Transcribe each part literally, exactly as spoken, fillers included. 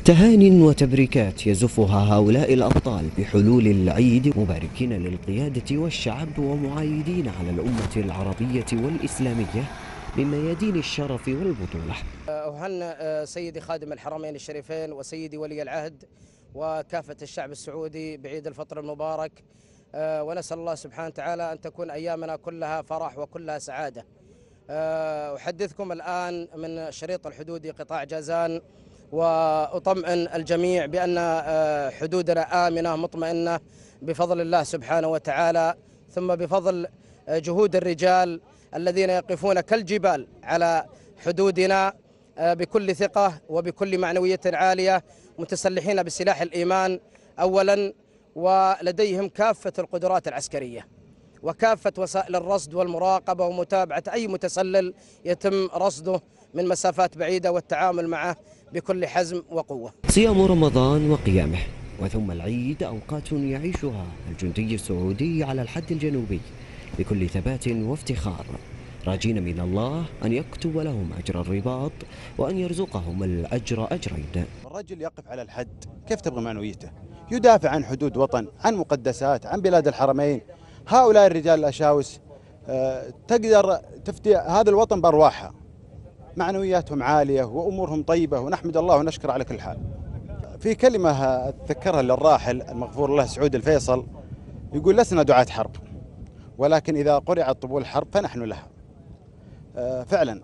تهان وتبريكات يزفها هؤلاء الأبطال بحلول العيد، مباركين للقيادة والشعب ومعايدين على الأمة العربية والإسلامية من ميادين الشرف والبطولة. أهنئ سيدي خادم الحرمين الشريفين وسيدي ولي العهد وكافة الشعب السعودي بعيد الفطر المبارك، ونسأل الله سبحانه وتعالى أن تكون أيامنا كلها فرح وكلها سعادة. أحدثكم الآن من شريط الحدودي قطاع جازان، وأطمئن الجميع بأن حدودنا آمنة مطمئنة بفضل الله سبحانه وتعالى، ثم بفضل جهود الرجال الذين يقفون كالجبال على حدودنا بكل ثقة وبكل معنوية عالية، متسلحين بسلاح الإيمان أولا، ولديهم كافة القدرات العسكرية وكافة وسائل الرصد والمراقبة ومتابعة أي متسلل يتم رصده من مسافات بعيدة والتعامل معه بكل حزم وقوة. صيام رمضان وقيامه وثم العيد أوقات يعيشها الجندي السعودي على الحد الجنوبي بكل ثبات وافتخار، راجين من الله أن يكتب لهم أجر الرباط وأن يرزقهم الأجر أجرين. الرجل يقف على الحد، كيف تبغى معنويته؟ يدافع عن حدود وطن، عن مقدسات، عن بلاد الحرمين. هؤلاء الرجال الأشاوس تقدر تفدي هذا الوطن بأرواحها، معنوياتهم عالية وأمورهم طيبة، ونحمد الله ونشكر على كل حال. في كلمة أتذكرها للراحل المغفور له سعود الفيصل، يقول: لسنا دعاة حرب، ولكن إذا قرعت طبول الحرب فنحن لها. فعلا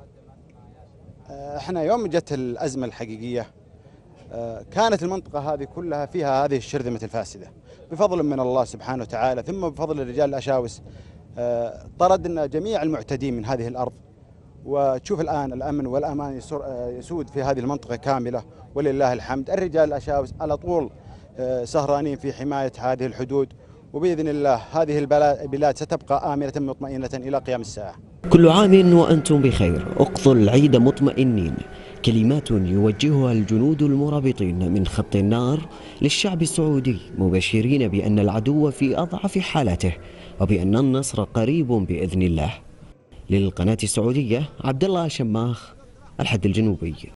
احنا يوم جت الأزمة الحقيقية كانت المنطقة هذه كلها فيها هذه الشرذمة الفاسدة، بفضل من الله سبحانه وتعالى ثم بفضل الرجال الأشاوس طردنا جميع المعتدين من هذه الأرض، وتشوف الآن الأمن والأمان يسود في هذه المنطقة كاملة ولله الحمد. الرجال الأشاوس على طول سهرانين في حماية هذه الحدود، وبإذن الله هذه البلاد ستبقى آمنة مطمئنة إلى قيام الساعة. كل عام وأنتم بخير، اقضوا العيد مطمئنين. كلمات يوجهها الجنود المرابطين من خط النار للشعب السعودي، مبشرين بأن العدو في أضعف حالته وبأن النصر قريب بإذن الله. للقناة السعودية، عبد الله شماخ، الحد الجنوبي.